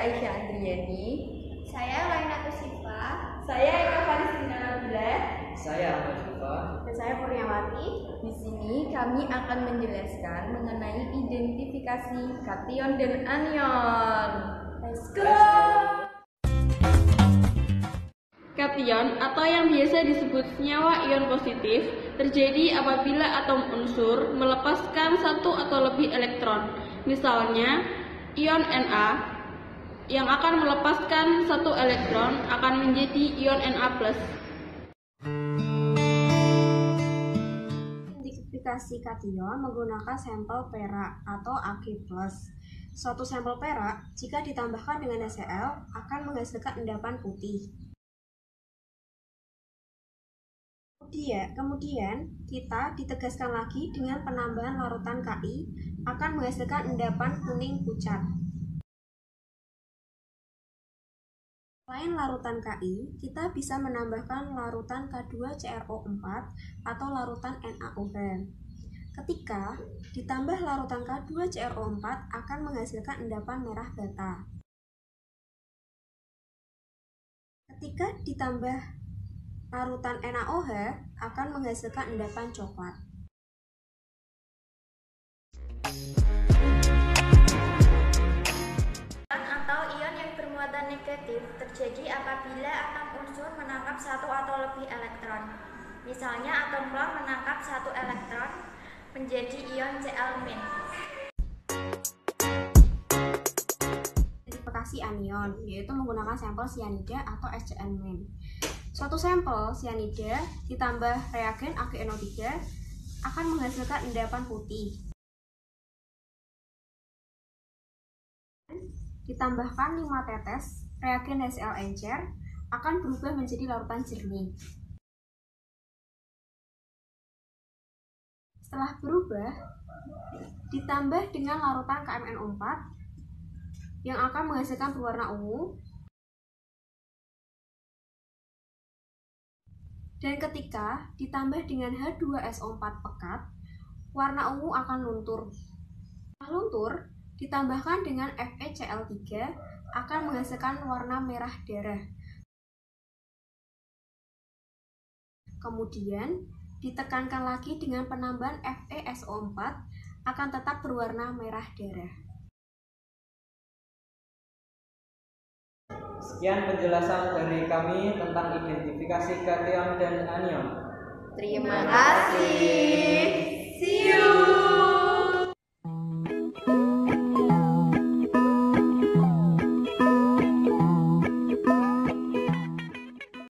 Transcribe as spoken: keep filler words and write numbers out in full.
Aisyah Andriani. Saya Laina Tusifa. Saya Eka Faristina Nabila. Saya Ahmad Syifa. Dan saya Kurniawati. Di sini kami akan menjelaskan mengenai identifikasi kation dan anion. Let's go! Kation atau yang biasa disebut senyawa ion positif terjadi apabila atom unsur melepaskan satu atau lebih elektron. Misalnya, ion Na yang akan melepaskan satu elektron akan menjadi ion Na plus. Identifikasi kation menggunakan sampel perak atau Ag plus. Suatu sampel perak jika ditambahkan dengan HCl akan menghasilkan endapan putih. Kemudian, kemudian kita ditegaskan lagi dengan penambahan larutan Ki akan menghasilkan endapan kuning pucat. Selain larutan Ki, kita bisa menambahkan larutan K dua C r O empat atau larutan NaOH. Ketika ditambah larutan K dua C r O empat akan menghasilkan endapan merah bata. Ketika ditambah larutan NaOH akan menghasilkan endapan coklat. Atau ion yang bermuatan negatif terjadi apabila atom unsur menangkap satu atau lebih elektron. Misalnya atom klor menangkap satu elektron menjadi ion Cl-. Identifikasi anion yaitu menggunakan sampel sianida atau S C N-. Suatu sampel sianida ditambah reagen A g N O tiga akan menghasilkan endapan putih. Ditambahkan lima tetes reagen HCl encer akan berubah menjadi larutan jernih. Setelah berubah, ditambah dengan larutan K M n O empat yang akan menghasilkan berwarna ungu. Dan ketika ditambah dengan H dua S O empat pekat, warna ungu akan luntur. Setelah luntur, ditambahkan dengan F e C l tiga akan menghasilkan warna merah darah. Kemudian, ditekankan lagi dengan penambahan F e S O empat akan tetap berwarna merah darah. Sekian penjelasan dari kami tentang identifikasi kation dan anion. Terima kasih.